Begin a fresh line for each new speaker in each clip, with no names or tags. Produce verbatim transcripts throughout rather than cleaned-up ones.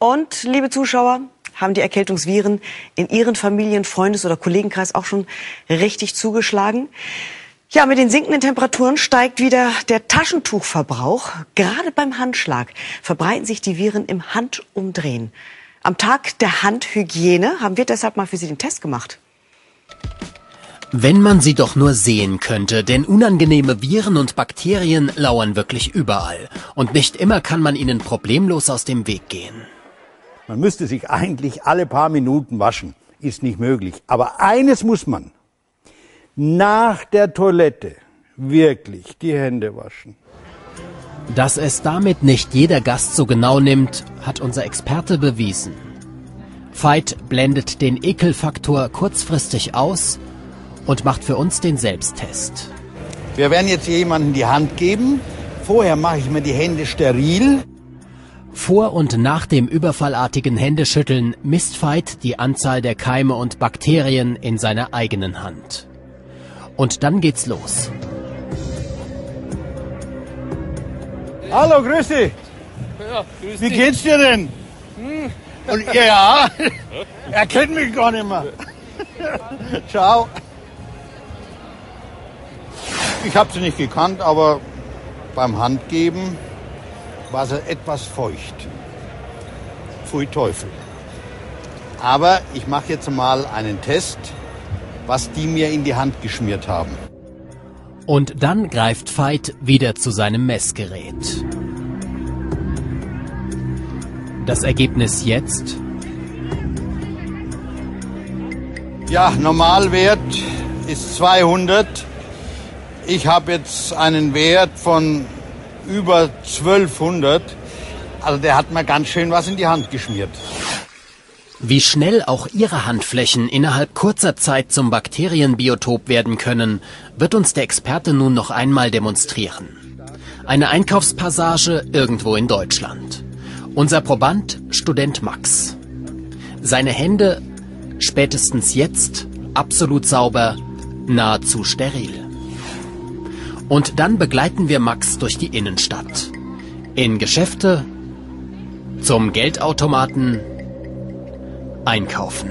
Und, liebe Zuschauer, haben die Erkältungsviren in Ihren Familien-, Freundes- oder Kollegenkreis auch schon richtig zugeschlagen? Ja, mit den sinkenden Temperaturen steigt wieder der Taschentuchverbrauch. Gerade beim Handschlag verbreiten sich die Viren im Handumdrehen. Am Tag der Handhygiene haben wir deshalb mal für Sie den Test gemacht.
Wenn man sie doch nur sehen könnte, denn unangenehme Viren und Bakterien lauern wirklich überall. Und nicht immer kann man ihnen problemlos aus dem Weg gehen.
Man müsste sich eigentlich alle paar Minuten waschen. Ist nicht möglich. Aber eines muss man. Nach der Toilette wirklich die Hände waschen.
Dass es damit nicht jeder Gast so genau nimmt, hat unser Experte bewiesen. Veit blendet den Ekelfaktor kurzfristig aus und macht für uns den Selbsttest.
Wir werden jetzt jemandem die Hand geben. Vorher mache ich mir die Hände steril.
Vor und nach dem überfallartigen Händeschütteln misst Veit die Anzahl der Keime und Bakterien in seiner eigenen Hand. Und dann geht's los.
Hallo, grüß dich.
Ja, grüß
Wie
dich.
geht's dir denn?
Hm.
Und, ja, er kennt mich gar nicht mehr. Ciao. Ich habe sie nicht gekannt, aber beim Handgeben war sie etwas feucht. Pfui Teufel. Aber ich mache jetzt mal einen Test, was die mir in die Hand geschmiert haben.
Und dann greift Veit wieder zu seinem Messgerät. Das Ergebnis jetzt?
Ja, Normalwert ist zweihundert. Ich habe jetzt einen Wert von über zwölfhundert. Also der hat mir ganz schön was in die Hand geschmiert.
Wie schnell auch Ihre Handflächen innerhalb kurzer Zeit zum Bakterienbiotop werden können, wird uns der Experte nun noch einmal demonstrieren. Eine Einkaufspassage irgendwo in Deutschland. Unser Proband, Student Max. Seine Hände, spätestens jetzt, absolut sauber, nahezu steril. Und dann begleiten wir Max durch die Innenstadt. In Geschäfte, zum Geldautomaten, einkaufen.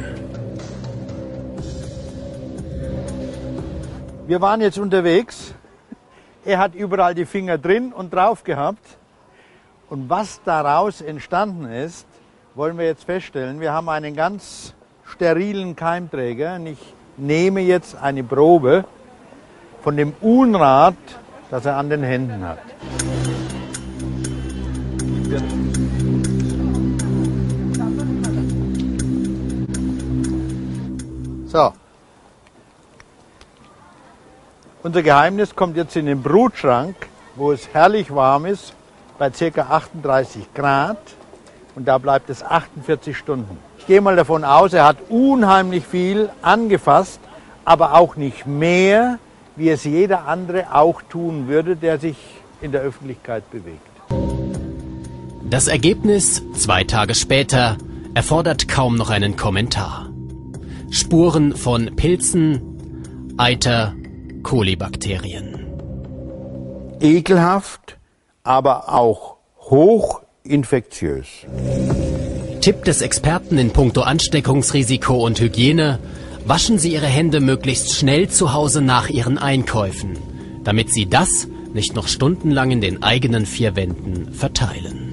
Wir waren jetzt unterwegs. Er hat überall die Finger drin und drauf gehabt. Und was daraus entstanden ist, wollen wir jetzt feststellen. Wir haben einen ganz sterilen Keimträger. Und ich nehme jetzt eine Probe von dem Unrat, das er an den Händen hat. So. Unser Geheimnis kommt jetzt in den Brutschrank, wo es herrlich warm ist, bei ca. achtunddreißig Grad. Und da bleibt es achtundvierzig Stunden. Ich gehe mal davon aus, er hat unheimlich viel angefasst, aber auch nicht mehr, wie es jeder andere auch tun würde, der sich in der Öffentlichkeit bewegt.
Das Ergebnis, zwei Tage später, erfordert kaum noch einen Kommentar. Spuren von Pilzen, Eiter, Kolibakterien.
Ekelhaft, aber auch hochinfektiös.
Tipp des Experten in puncto Ansteckungsrisiko und Hygiene: Waschen Sie Ihre Hände möglichst schnell zu Hause nach Ihren Einkäufen, damit Sie das nicht noch stundenlang in den eigenen vier Wänden verteilen.